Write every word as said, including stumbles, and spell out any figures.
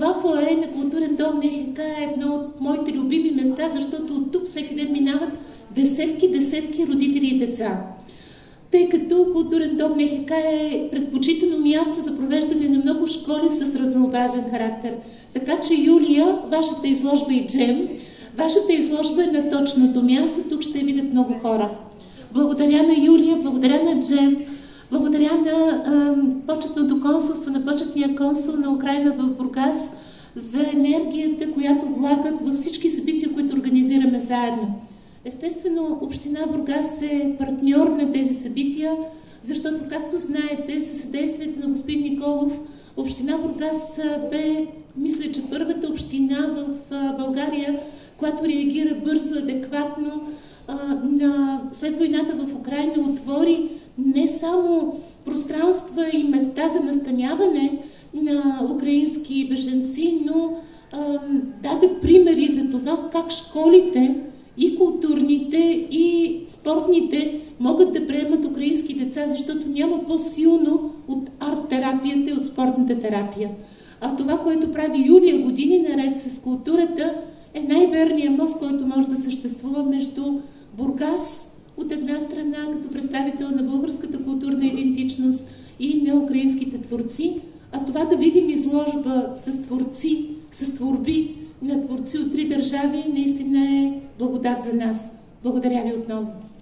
Това фоайе на културен дом НХК е едно от моите любими места, защото от тук всеки ден минават десетки, десетки родители и деца. Тъй като културен дом НХК е предпочитано място за провеждане на много школи с разнообразен характер. Така че, Юлия, вашата изложба и Джем, вашата изложба е на точното място, тук ще видят много хора. Благодаря на Юлия, благодаря на Джем, благодаря на а, почетното консулство, на почетния консул на Украйна в Бургас за енергията, която влагат във всички събития, които организираме заедно. Естествено, община Бургас е партньор на тези събития, защото, както знаете, със съдействието на господин Николов, община Бургас бе, мисля, че първата община в България, която реагира бързо, адекватно на, след войната в Украйна, отвори не само пространства и места за настаняване на украински бежанци, но а, даде примери за това как школите, и културните, и спортните могат да приемат украински деца, защото няма по-силно от арт-терапията и от спортната терапия. А това, което прави Юлия години наред с културата, е най-верният мост, който може да съществува между Бургас от една страна, като представител на българската културна идентичност и на украинските творци, а това да видим изложба с творци, с творби на творци от три държави, наистина е благодат за нас. Благодаря ви отново.